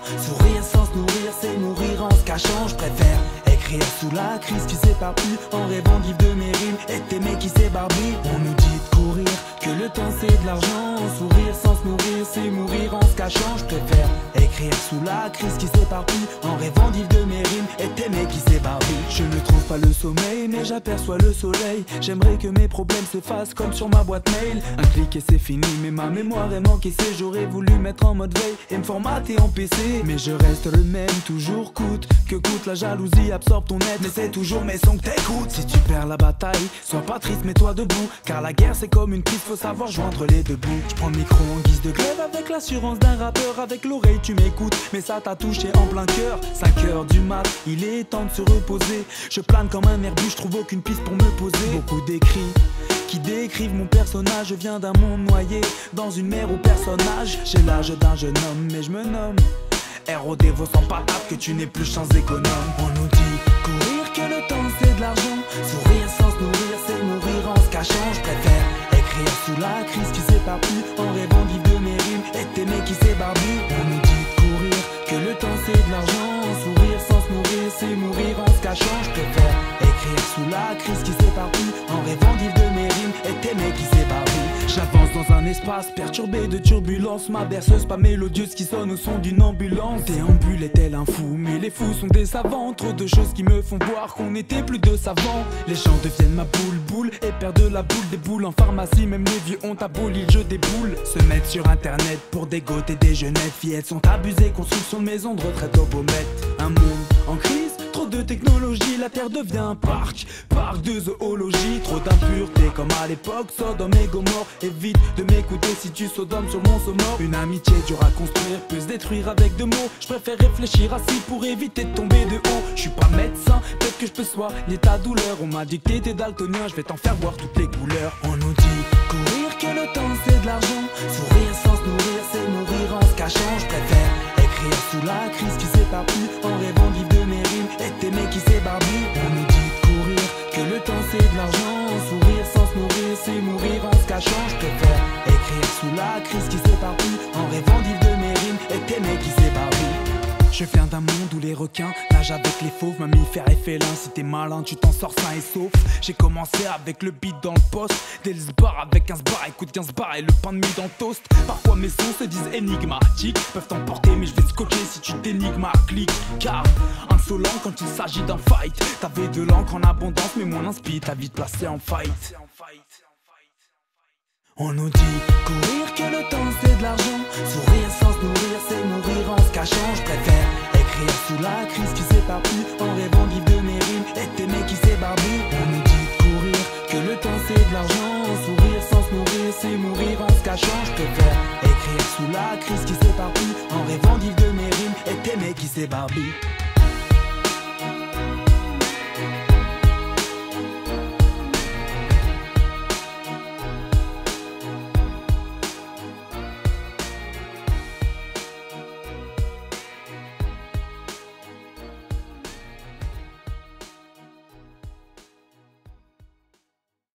Sourire sans se nourrir, c'est mourir en se cachant. Je préfère écrire sous la crise qui s'éparpille, en rêvant de vivre de mes rimes et de t'aimer qui s'ébarbille. On nous dit de courir, que le temps c'est de l'argent. Sourire sans se nourrir, c'est mourir en se cachant. Je préfère écrire sous la crise qui s'éparpille, en rêvant de vivre de mes rimes et de t'aimer qui s'ébarbille. Je ne trouve pas le sommeil, mais j'aperçois le soleil. J'aimerais que mes problèmes s'effacent comme sur ma boîte mail. Un clic et c'est fini, mais ma mémoire est encaissée. J'aurais voulu mettre en mode veille et me formater en PC, mais je reste le même, toujours coûte que coûte. La jalousie absorbe ton être, mais c'est toujours mes sons que t'écoutes. Si tu perds la bataille, sois pas triste, mets-toi debout, car la guerre c'est comme une prise, faut savoir joindre les deux bouts. Je prends le micro en guise de grève avec l'assurance d'un rappeur. Avec l'oreille tu m'écoutes, mais ça t'a touché en plein cœur. 5h du mat, il est temps de se reposer. Je plane comme un herbu, je trouve aucune piste pour me poser. Beaucoup d'écrits qui décrivent mon personnage. Je viens d'un monde noyé dans une mer aux personnages. J'ai l'âge d'un jeune homme, mais je me nomme héros des veaux sans patate, que tu n'es plus chance économe. On nous dit courir, que le temps c'est de l'argent. Sourire sans se nourrir, c'est mourir en se cachant. Je préfère écrire sous la crise qui s'éparpille, en rêvant de vivre de mes rimes et de t'aimer qui s'ébarbille. On nous dit de courir, que le temps c'est de l'argent. Sourire sans se nourrir, c'est mourir en se cachant. Je préfère écrire sous la crise qui s'éparpille, en rêvant de vivre de mes rimes et de t'aimer qui s'ébarbille. J'avance dans un espace perturbé de turbulences. Ma berceuse pas mélodieuse qui sonne au son d'une ambulance. Déambule est tel un fou, mais les fous sont des savants. Trop de choses qui me font voir qu'on n'était plus de savants. Les gens deviennent ma boule et perdent la boule des boules. En pharmacie même les vieux ont aboli le jeu des boules. Se mettre sur internet pour dégoter des jeunettes. Fillettes sont abusées, construction de maisons de retraite au Baumette. Un monde en crise, trop de technologie, la terre devient un parc de zoologie. Trop d'impureté comme à l'époque, Sodome et Gomorre. Évite de m'écouter si tu sodomes sur mon mort. Une amitié dure à construire, peut se détruire avec deux mots. Je préfère réfléchir assis pour éviter de tomber de haut. Je suis pas médecin, peut-être que je peux soigner ta douleur. On m'a dit que t'étais daltonien, je vais t'en faire voir toutes les couleurs. On nous dit courir, que le temps c'est de l'argent. Sourire sans se nourrir, c'est mourir en se cachant. Je préfère écrire sous la crise qui s'éparpille, en rêvant de vivre de mes rimes et de t'aimer qui s'ébarbille. On nous dit de courir, que le temps c'est de l'argent. Sourire sans se nourrir, c'est mourir en se cachant. Je préfère écrire sous la crise qui s'éparpille, en rêvant de vivre de mes rimes et de t'aimer qui s'ébarbille. Je viens d'un monde où les requins nagent avec les fauves, mammifères et félins. Si t'es malin, tu t'en sors sain et sauf. J'ai commencé avec le beat dans le poste, dès le sbar avec 15 bars, écoute 15 bars et le pain de mie dans le toast. Parfois mes sons se disent énigmatiques, peuvent t'emporter mais je vais scotcher si tu t'énigmes à clic. Car insolent quand il s'agit d'un fight, t'avais de l'encre en abondance mais mon inspi t'a vite placé en fight. On nous dit courir, que le temps c'est de l'argent. Sourire sans se nourrir, c'est mourir en se cachant. Je préfère écrire sous la crise qui s'éparpille, en rêvant de vivre de mes rimes et de t'aimer qui s'ébarbille. On nous dit de courir, que le temps c'est de l'argent. Sourire sans se nourrir, c'est mourir en se cachant. Je préfère écrire sous la crise qui s'éparpille, en rêvant de vivre de mes rimes et de t'aimer qui s'ébarbille.